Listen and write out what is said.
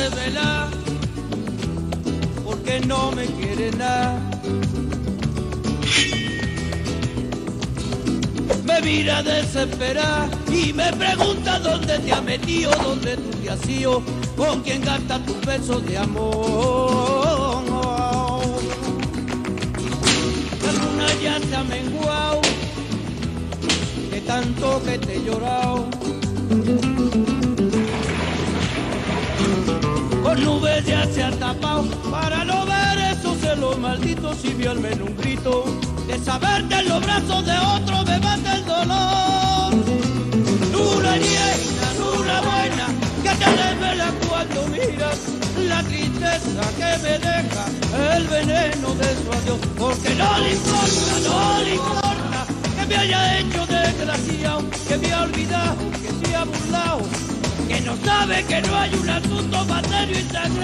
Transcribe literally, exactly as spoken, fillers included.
desvelar, porque no me quiere nada. Me mira desesperada y me pregunta dónde te has metido, dónde tú te has ido, con quién gasta tus besos de amor. La luna ya se ha menguado, de tanto que te he llorado. Con nubes ya se ha tapado, para no ver esos celos malditos, y vio al menos un grito de saber que en los brazos de otro me mata el dolor. Luna llena, luna buena, que te desvela cuando miras la tristeza que me deja el veneno de su adiós. Porque no le importa, no le importa que me haya hecho desgraciado, que me ha olvidado, que se ha burlado, que no sabe que no hay un asunto más serio y sagrado